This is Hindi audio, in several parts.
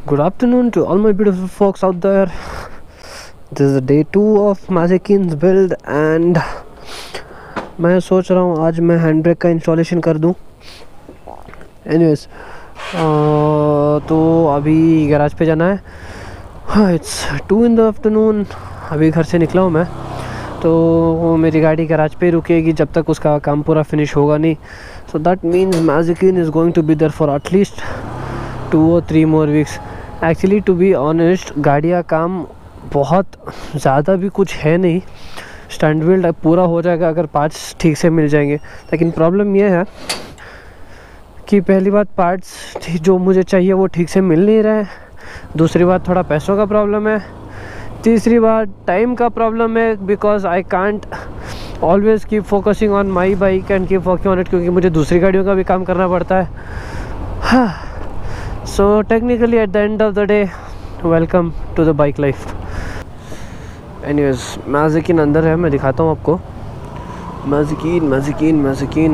Good afternoon to all my beautiful folks out there. This is day 2 of Mazekin's build and मैं सोच रहा हूँ आज मैं हैंड ब्रेक का इंस्टॉलेशन कर दूँ. एनीवेज तो अभी गैराज पे जाना है. हाँ, इट्स 2 in the afternoon. अभी घर से निकला हूँ मैं, तो मेरी गाड़ी गैराज पे रुकेगी जब तक उसका काम पूरा फिनिश होगा नहीं. So that means Mazekin is going to be there for at least 2 or 3 more weeks. Actually to be honest, गाड़ी का काम बहुत ज़्यादा भी कुछ है नहीं. स्टंट बिल्ड पूरा हो जाएगा अगर पार्ट्स ठीक से मिल जाएंगे. लेकिन प्रॉब्लम यह है कि पहली बात पार्ट्स जो मुझे चाहिए वो ठीक से मिल नहीं रहे. दूसरी बात थोड़ा पैसों का प्रॉब्लम है. तीसरी बात टाइम का प्रॉब्लम है, because I can't always keep focusing on my bike and keep working on it, क्योंकि मुझे दूसरी गाड़ियों का भी काम करना पड़ता है. हाँ, so technically at the end of the day, welcome to the bike life. Anyways, Mazekin अंदर है, मैं दिखाता हूँ आपको. Mazekin.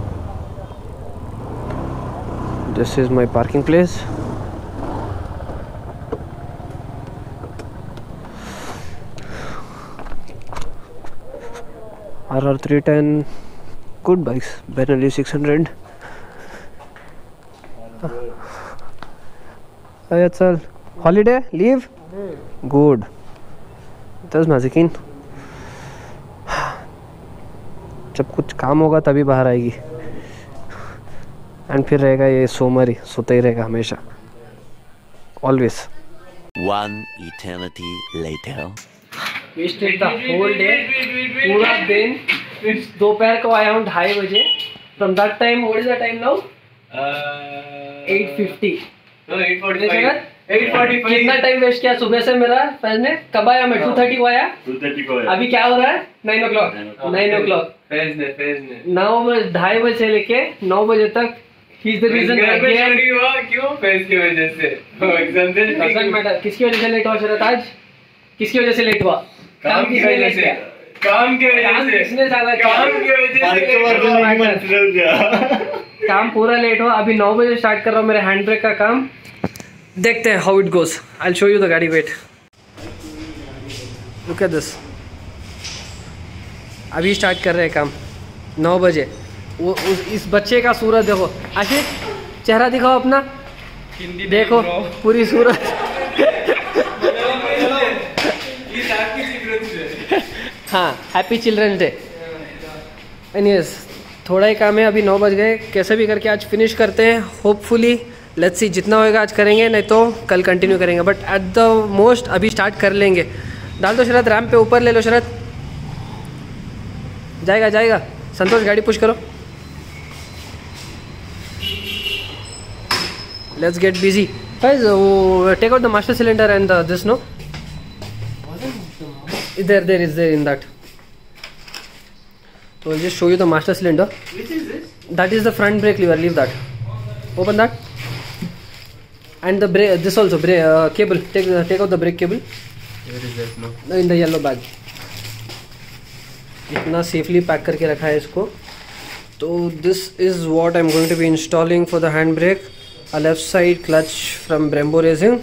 This is my parking place. RR 310, good bikes. Benelli 600. चल हॉलीडे लीव गुड. दस Mazekin. जब कुछ काम होगा तभी बाहर आएगी, एंड फिर रहेगा ये सोमवारी, सोता ही रहेगा हमेशा, always. One eternity later. Wasted the whole day, पूरा दिन. दोपहर को आया हूँ 2:30 बजे. From that time what is the time now? 8:50. 8:45. कितना टाइम वेस्ट किया सुबह से मेरा फैन ने. कब आया मैं? 2:30 को आया. अभी क्या हो रहा है? 9 o'clock. 9 बजे 2:30 बजे से लेके 9 बजे तक. He is the reason. क्यों? फेस की वजह से. Doesn't matter. किसकी वजह से लेट हुआ शरद आज? किसकी वजह से लेट हुआ? काम की वजह से. काम की वजह से. किसने ज्यादा? काम की वजह से. काम पूरा लेट हुआ. अभी 9 बजे स्टार्ट कर रहा हूँ मेरे हैंड ब्रेक का काम. देखते हैं how it goes. I will show you the गाड़ी. Wait, look at this. अभी स्टार्ट कर रहे हैं काम 9 बजे. वो इस बच्चे का सूरत देखो. आशिक, चेहरा दिखाओ अपना. देखो पूरी सूरत. हाँ, हैप्पी चिल्ड्रंस डे. एनीवेज, थोड़ा ही काम है. अभी 9 बज गए. कैसे भी करके आज फिनिश करते हैं. होपफुली लेट्स सी, जितना होएगा आज करेंगे, नहीं तो कल कंटिन्यू करेंगे. बट एट द मोस्ट अभी स्टार्ट कर लेंगे. डाल दो शरद, रैम्प पे ऊपर ले लो शरद. जाएगा. संतोष गाड़ी पुश करो. Let's get busy. Take out the master cylinder and this. No, there is there in that. So I'll just show you the master cylinder. Which is this? That is the front brake lever. Leave that. Open that. And the brake. This also brake cable. Take out the brake cable. Where is that now? In the yellow bag. इतना सेफली पैक करके रखा है इसको. तो this is what I'm going to be installing for the hand brake. A left side clutch from Brembo Racing.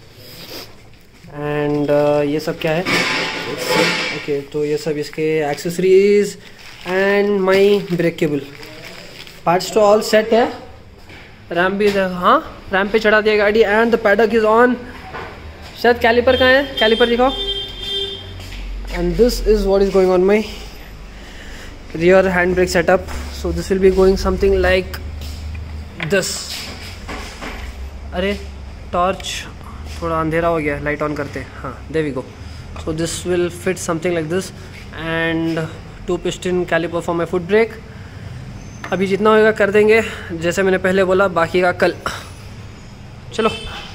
And ये सब क्या है? ओके, तो ये सब इसके accessories and my brake cable. Parts तो ऑल सेट है. रैम भी, हाँ, रैम पे चढ़ा दिया गाड़ी. And the paddock is on. शायद कैलिपर कहाँ है? कैलिपर दिखाओ. And this is what is going on my rear hand brake setup. So this will be going something like this. अरे टॉर्च, थोड़ा अंधेरा हो गया, लाइट ऑन करते. हाँ, there we go. So this will fit something like this and 2 piston caliper for my foot brake. अभी जितना होगा कर देंगे, जैसे मैंने पहले बोला, बाकी का कल. चलो.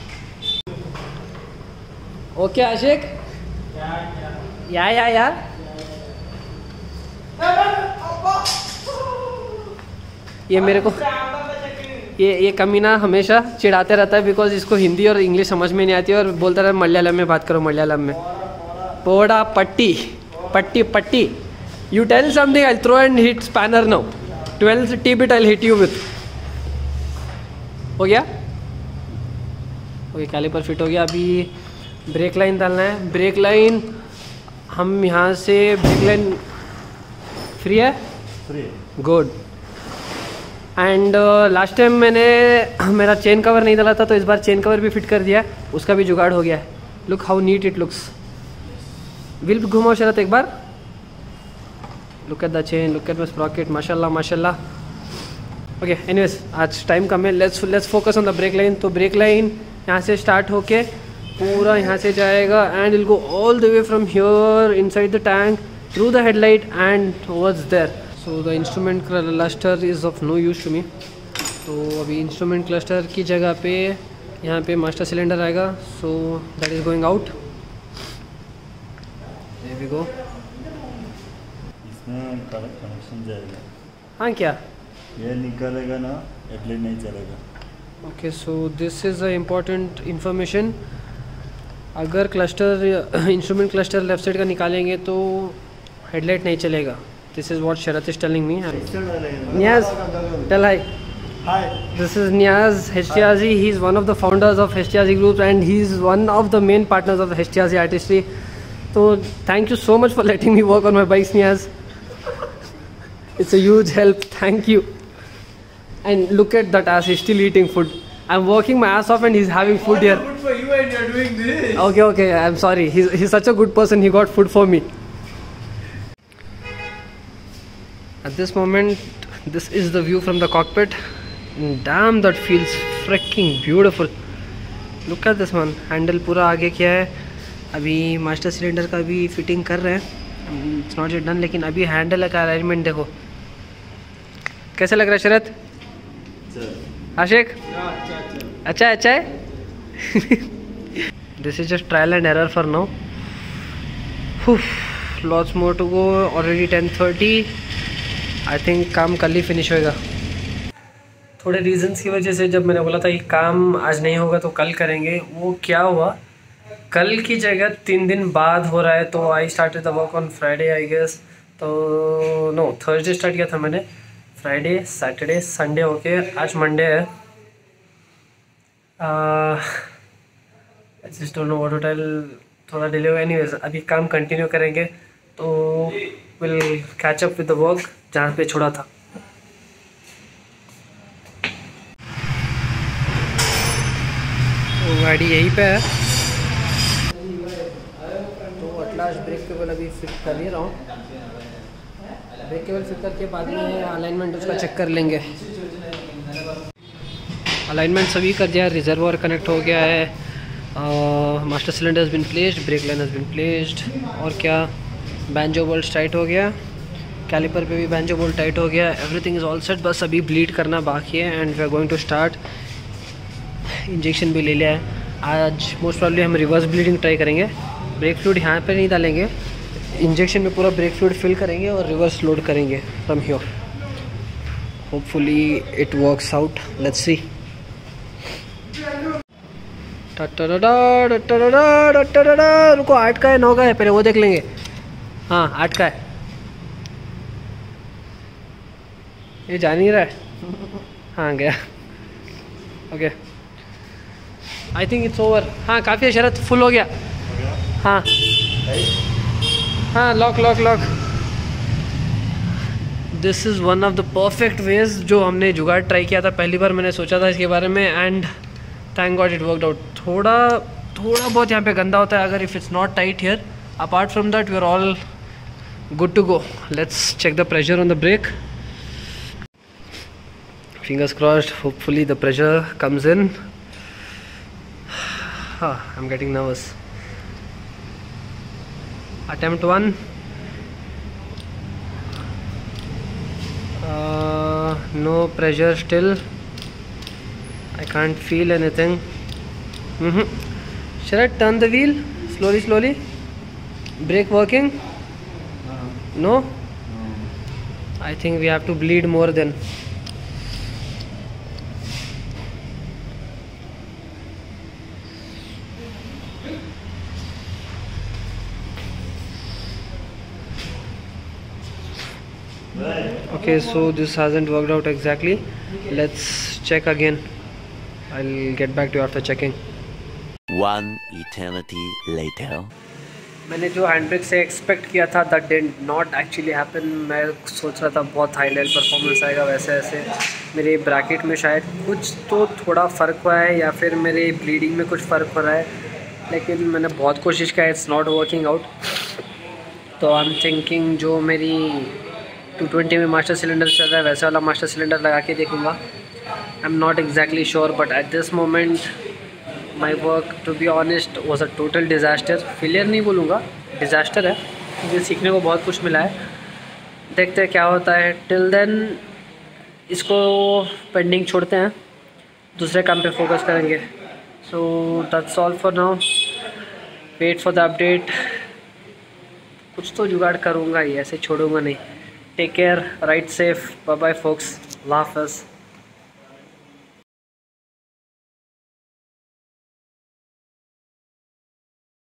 ओके आशिक. यार ये मेरे को ये कमीना हमेशा चिढ़ाते रहता है, बिकॉज इसको हिंदी और इंग्लिश समझ में नहीं आती है और बोलता रहता है मलयालम में बात करो. मलयालम में पोड़ा पट्टी. You tell something, I'll throw and hit spanner now. 12 T-bit I'll hit you with. हो गया? ओके कैलिपर फिट हो गया। अभी ब्रेक लाइन डालना है। ब्रेक लाइन हम यहाँ से ब्रेक लाइन फ्री है, गुड। एंड लास्ट टाइम मैंने मेरा चेन कवर नहीं डाला था, तो इस बार चेन कवर भी फिट कर दिया, उसका भी जुगाड़ हो गया है। Look how neat it looks. Wheel घुमाओ शरत एक बार। Look at the chain, look at my sprocket, माशाल्लाह माशाल्लाह। ओके एनीवेज, आज टाइम कम है, let's focus on the brake line. तो ब्रेक लाइन यहाँ से स्टार्ट होके पूरा यहाँ से जाएगा and will go all the way from here inside the tank through the headlight and towards there. So the instrument cluster is of no use to me. तो अभी इंस्ट्रूमेंट क्लस्टर की जगह पे यहाँ पे मास्टर सिलेंडर आएगा, so that is going out. There we go. इसमें कनेक्शन जाएगा। हाँ क्या ये निकलेगा ना, हेडलाइट नहीं चलेगा। Okay, so this is a important information. अगर cluster instrument cluster left side का निकालेंगे तो हेडलाइट नहीं चलेगा। This is what Sharat is telling me. Niyaz, tell hi. Hi. This is Niaz Heshtiazi. He is one of the founders of Heshtiazi Group and he is one of the main partners of Heshtiazi Artistry. So thank you so much for letting me work on my bikes, Niaz. It's a huge help. Thank you. And look at that ass. He's still eating food. I'm working my ass off and he's having food here. Good for you and you're doing this. Okay. I'm sorry. He's such a good person. He got food for me. At this moment, this is the view from the cockpit. Damn, that feels freaking beautiful. Look at this one. Handle पूरा आगे किया है। अभी मास्टर सिलेंडर का भी फिटिंग कर रहे हैं। इट्स नॉट येट डन, लेकिन अभी हैंडल का अरेंजमेंट देखो कैसे लग रहा है शरत। आशिक अच्छा है। This is just trial and error for now. Lots more to go. Already 10:30। I think काम कल ही फिनिश होएगा। थोड़े रीजंस की वजह से जब मैंने बोला था कि काम आज नहीं होगा तो कल करेंगे, वो क्या हुआ, कल की जगह 3 दिन बाद हो रहा है। तो I started the work on Friday I guess. तो नो, थर्सडे स्टार्ट किया था मैंने, फ्राइडे सैटरडे संडे होके आज मंडे है। I just don't know what to tell. थोड़ा डिले हुआ। एनीवेज, अभी काम कंटिन्यू करेंगे तो will catch up with the work जहाँ पे छोड़ा था। तो गाड़ी यहीं पे है। तो अटलास्ट ब्रेक केबल अभी फिट कर ही रहा हूँ। ब्रेक केबल फिट करके बाद में अलाइनमेंट उसका चेक कर लेंगे। अलाइनमेंट सभी कर दिया, रिजर्वॉयर कनेक्ट हो गया है, master cylinder has been placed, brake line has been placed, और क्या बैंजो बोल्ट टाइट हो गया, कैलिपर पे भी बैंजो बोल्ट टाइट हो गया। एवरीथिंग इज़ ऑल सेट, बस अभी ब्लीड करना बाकी है and we are going to start. Injection भी ले लिया है। आज मोस्ट प्रॉब्ली हम रिवर्स ब्लीडिंग ट्राई करेंगे। ब्रेक फ्लूइड यहाँ पे नहीं डालेंगे, इंजेक्शन में पूरा ब्रेक फ्लूइड फिल करेंगे और रिवर्स लोड करेंगे from here. Hopefully it works out, let's see. रुको, 8 का है 9 का है, पहले वो देख लेंगे। हाँ 8 का है। ये जा नहीं रहा है। हाँ गया। Okay, I think it's over. हाँ काफ़ी है शरत, फुल हो गया। हाँ lock. This is one of the perfect ways जो हमने जुगाड़ ट्राई किया था। पहली बार मैंने सोचा था इसके बारे में and thank god it worked out. थोड़ा बहुत यहाँ पे गंदा होता है अगर if it's not tight here. Apart from that we are all good to go. Let's check the pressure on the brake. Fingers crossed, hopefully the pressure comes in. I'm getting nervous. Attempt 1. No pressure still. I can't feel anything. Shall I turn the wheel slowly? Brake working? No? I think we have to bleed more then. Okay, so this hasn't worked out exactly. Let's check again. I'll get back to you after checking. One eternity later. मैंने जो हैंड ब्रेक से एक्सपेक्ट किया था that did not actually happen. मैं सोच रहा था बहुत हाई लेवल परफॉर्मेंस आएगा, वैसे ऐसे मेरे ब्रैकेट में शायद कुछ तो थोड़ा फ़र्क हुआ है या फिर मेरे ब्लीडिंग में कुछ फ़र्क हो रहा है, लेकिन मैंने बहुत कोशिश किया, इट्स नॉट वर्किंग आउट। तो आई एम थिंकिंग जो मेरी 220 में मास्टर सिलेंडर चल रहा है वैसे वाला मास्टर सिलेंडर लगा के देखूँगा। I am not exactly sure but at this moment my work to be honest was a total disaster. Failure नहीं बोलूँगा, डिज़ास्टर है, मुझे सीखने को बहुत कुछ मिला है। देखते हैं क्या होता है। टिल देन इसको पेंडिंग छोड़ते हैं, दूसरे काम पे फोकस करेंगे। So that's all for now, wait for the update. कुछ तो जुगाड़ करूँगा ही, ऐसे छोड़ूंगा नहीं। Take care, ride safe, bye bye folks, अल्लाह हाफ़िज़।